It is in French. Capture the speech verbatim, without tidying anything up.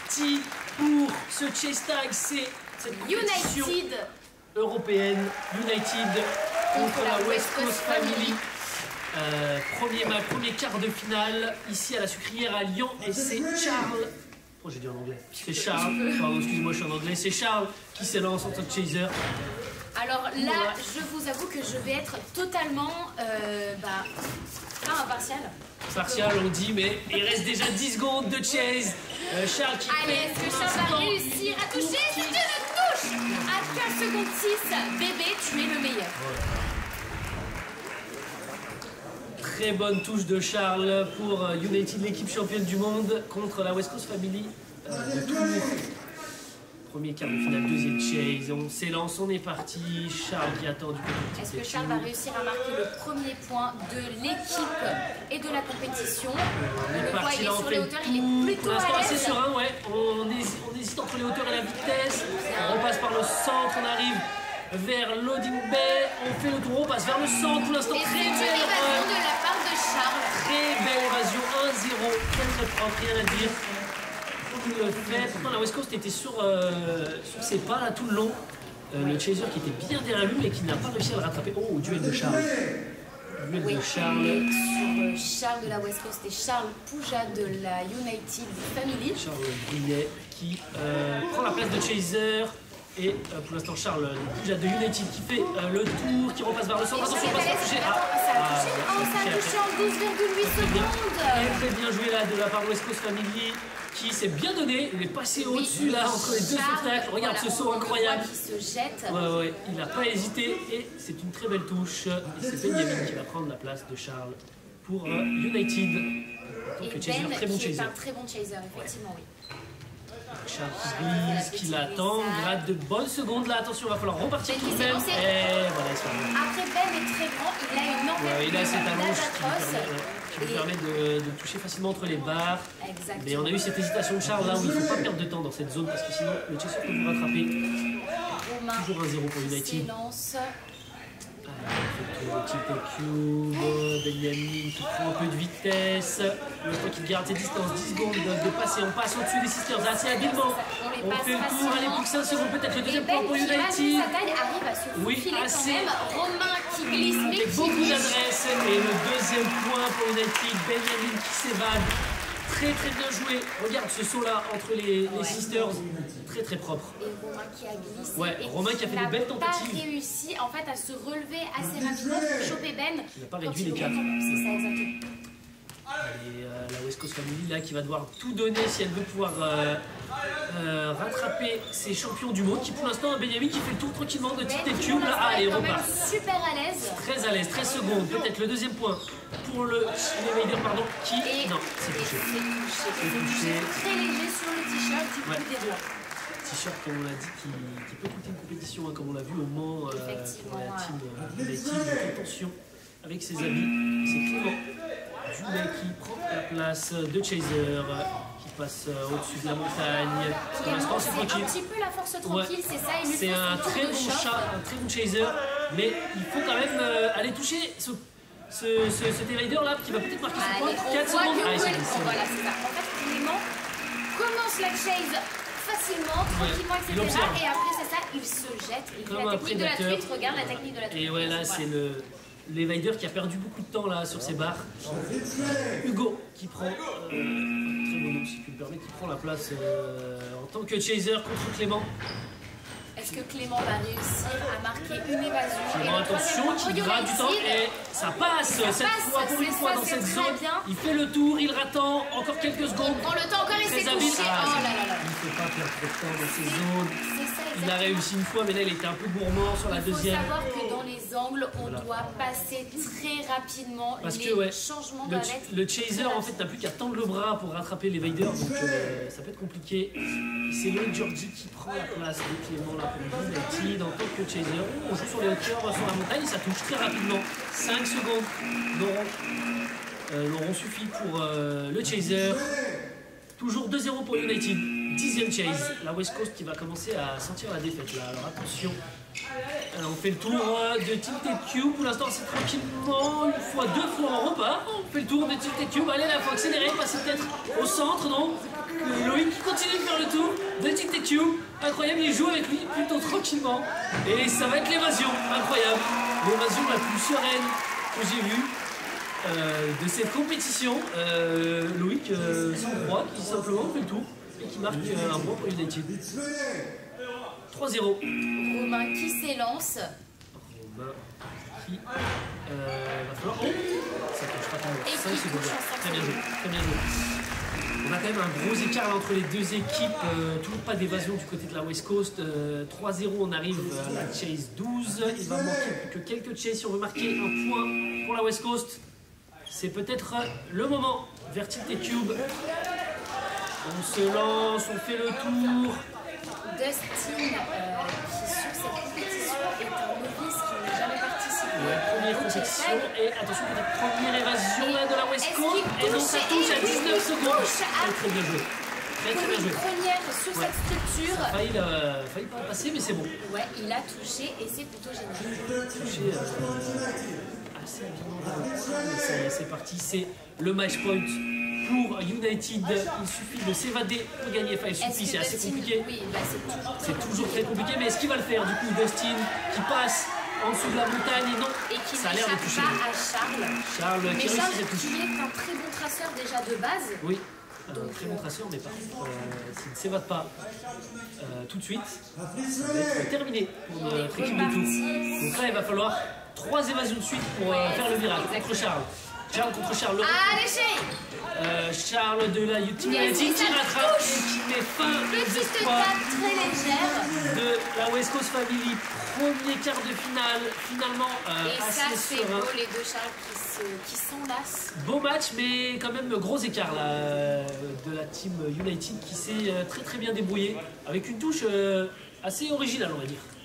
parti pour ce chase tag. C'est cette compétition United européenne. United contre la West Coast Family. Euh, premier, ma premier quart de finale ici à la Sucrière à Lyon. Et c'est Charles. Oh, j'ai dit en anglais. C'est Charles. Pardon, excuse-moi, je suis en anglais. C'est Charles qui s'élance en tant que chaser. Alors là, je vous avoue que je vais être totalement euh, bah, pas impartial. Partial, on dit, mais il reste déjà dix secondes de chase. Euh, Charles qui Allez, fait est-ce que Charles va réussir à toucher? C'est une touche à quinze secondes six. Bébé, tu es le meilleur. Ouais. Très bonne touche de Charles pour United, l'équipe championne du monde, contre la West Coast Family euh, de Tours. Premier quart de finale, deuxième chase, on s'élance, on est parti. Charles qui attend du côté. Est-ce que Charles va réussir à marquer le premier point de l'équipe et de la compétition? On est Le voit, parti il est là, on sur fait les hauteurs, il est plutôt pour l'instant à assez l'aise. serein, ouais. On hésite, on hésite entre les hauteurs et la vitesse. On repasse par le centre, on arrive vers Loading Bay. On fait le tour, on passe vers le centre. Pour l'instant, Et très c'est une belle évasion run. de la part de Charles. Très belle évasion, un zéro, très très propre, rien à dire. On le fait. Pourtant, la West Coast était sur, euh, sur ses pas là tout le long. Euh, le chaser qui était bien derrière lui, mais qui n'a pas réussi à le rattraper. Oh, duel de Charles. Duel Oui, de Charles. sur euh, Charles de la West Coast et Charles Pouja de la United Family. Charles Brillet qui euh, prend la place de chaser. Et euh, pour l'instant, Charles Pouja de United qui fait euh, le tour, qui repasse vers le centre. Attention, on passe à toucher. Ah, ça a touché. Ah, Oh, ça a touché en douze virgule huit secondes. Très très bien joué là de la part de West Coast Family qui s'est bien donné. Il est passé Oui, au-dessus là entre les deux Charles, obstacles. Regarde voilà, ce saut on incroyable. voit qu'il se jette. Ouais, ouais, il n'a pas hésité et c'est une très belle touche. Et c'est Benjamin qui va prendre la place de Charles pour euh, United. En tant Et que chaser, Ben très bon qui est chaser. un très bon chaser, effectivement, oui. Charles qui glisse, qui l'attend, gratte de bonnes secondes là. Attention, il va falloir repartir Ben tout qui de s'est même. lancé. Et voilà, il se fait. Après, Ben est très grand, il a une envergure Ouais, il a cette allonge qui lui d'albatros. permet, ouais, qui lui Et- permet de, de toucher facilement entre les barres. Exactement. Mais on a eu cette hésitation de Charles là où il ne faut pas perdre de temps dans cette zone parce que sinon le chaser peut vous rattraper. Romain Toujours un zéro pour United. s'élance. Le petit cube, Benjamin qui prend un peu de vitesse. Le temps qu'il garde ses distances, dix secondes de passer. On passe au-dessus des sisters assez habilement. On les On passe fait le tour, facilement. allez, plus que cinq secondes, peut-être le Et deuxième point Ben pour qui, malgré United. sa taille, arrive à se Oui, faufiler assez. quand même. Romain qui glisse, mais Avec qui beaucoup glisse. d'adresse. Et le deuxième point pour United, Benjamin qui s'évade. Très très bien joué. Regarde ce saut là entre les, les sisters. Très très propre. Et Romain qui a glissé. Ouais, et Romain qui a fait des belles tentatives. n'a pas réussi en fait à se relever assez rapidement pour choper Ben. Il n'a pas quand réduit il les quatre. retombe. C'est ça, exactement. Et euh, la West Coast Family là qui va devoir tout donner si elle veut pouvoir euh, euh, rattraper ses champions du monde qui pour l'instant Benjamin qui fait le tour tranquillement de Ben Tite qui, Cube pour là. l'instant, Allez, est on quand même repart. super à l'aise. Très à l'aise, treize secondes, peut-être le deuxième point pour le Invader pardon qui. Et Non, c'est et touché. c'est touché. C'est C'est touché. touché. Très léger sur le t-shirt du coup Ouais. des doigts. T-shirt comme on l'a dit qui, qui peut coûter une compétition hein, comme on l'a vu au Mans euh, Effectivement, pour la ouais. team euh, United. Donc attention avec ses amis, c'est Clément Julet qui prend la place de Chaser euh, qui passe euh, au-dessus de la montagne. Pour Clément, l'instant c'est c'est un tranquille. petit peu la force tranquille, c'est ça. Il lui C'est faut un son tour très de bon short. chat, un très bon chaser, mais il faut quand même euh, aller toucher ce, ce, ce, cet évader là qui va peut-être marquer son Allez, point. on quatre voit secondes. que Ah, Will- c'est- c'est- voilà, c'est ça. En fait, Clément commence la chase facilement, tranquillement, il et cetera. observe. Et après, c'est ça, il se jette. Il fait Comme la un technique de la prédateur. truite. Regarde la technique de la truite. Et ouais, là, Voilà. c'est le l'évader qui a perdu beaucoup de temps là sur ses barres. Hugo qui prend, euh, très bon nom si tu me permets, qui prend la place euh, en tant que chaser contre Clément. Est-ce que Clément va réussir à marquer une évasion? Et Clément, le troisième attention, point qui pour gratte du temps United. et ça passe Ça cette passe, fois pour une c'est fois ça, dans c'est cette très zone. bien. Il fait le tour, il rattend encore quelques Il secondes. prend le temps encore et Très c'est habile. touché. Ah, Oh c'est- là là là. Il ne faut pas perdre trop de temps dans ces zones. C'est ça, Il a exactement. réussi une fois, mais là il était un peu gourmand sur la Il faut deuxième. savoir que dans les angles, on Voilà. doit passer très rapidement. Parce les que ouais, changements le, doivent être le chaser en fait n'a plus qu'à tendre le bras pour rattraper l'évader, donc euh, ça peut être compliqué. C'est le Georgie qui prend la place de Clément là pour United en tant que chaser. On joue sur les hauteurs, sur la montagne, ça touche très rapidement. cinq secondes n'auront euh, n'auront suffi pour euh, le chaser. Toujours deux zéro pour United. Dixième chase. La West Coast qui va commencer à sentir la défaite là. Alors attention. Alors, on fait le tour euh, de Tilted Cube. Pour l'instant, c'est tranquillement. Une fois, deux fois, on repart. On fait le tour de Tilted Cube. Allez, là, il faut accélérer. Passer peut-être au centre, non? Loïc qui continue de faire le Q, incroyable, il joue avec lui plutôt tranquillement. Et ça va être l'évasion, incroyable. L'évasion la plus sereine que j'ai vue euh, de cette compétition. Euh, Loïc euh, Sans-Croix qui simplement fait le tour et qui marque euh, un point pour United. trois zéro. Romain qui s'élance. Romain qui euh, va falloir. Oh, ça touchera quand même. Et cinq qui secondes. touche en cinq Très bien joué, secondes. très bien joué. On a quand même un gros écart là, entre les deux équipes, euh, toujours pas d'évasion du côté de la West Coast. Euh, trois zéro, on arrive à la chase douze. Il va manquer plus que quelques chases si on veut marquer un point pour la West Coast. C'est peut-être le moment vers Tilted Cube. On se lance, on fait le tour. Dustin, euh, qui sur cette compétition est un novice qui n'a jamais participé. Ouais, première compétition et attention pour la première évasion là, de la West Est-ce Coast. qu'il Et donc ça touche touche à et oui, dix-neuf il secondes. touche à- Très très bien joué. Très très bien joué. Première sur Ouais. cette structure. Ça a failli, euh, failli pas passer mais c'est bon. Ouais, il a touché et c'est plutôt génial. Touché euh, assez bien. C'est c'est parti, c'est le match point pour United. Il suffit de s'évader pour gagner. Enfin, il Est-ce suffit, que c'est assez Dustin- compliqué. Oui, bah c'est toujours très C'est toujours très compliqué, mais est-ce qu'il va le faire du coup, Dustin qui passe en dessous de la montagne et non, et qui ça a l'air de n'échappe toucher. pas à Charles. Charles Mais qui réussit Charles cette touche. qui est un très bon traceur déjà de base. Oui, un très bon traceur, mais par contre, euh, s'il ne s'évade pas euh, tout de suite, ça va être terminé pour Il est notre équipe de tout. reparti. Donc là, il va falloir trois évasions de suite pour euh, Ouais, faire le miracle exactement. contre Charles. Charles contre Charles. Le- Allez, chérie! Euh, Charles de la United Yes, qui ça rattrape touche. et qui met fin aux Petite espoirs tape très légère. de la West Coast Family. Premier quart de finale, finalement euh, Et ça, assez c'est serein. beau, les deux Charles qui se- qui s'enlacent. Beau match, mais quand même gros écart là, euh, de la team United qui s'est euh, très très bien débrouillée avec une touche euh, assez originale, on va dire.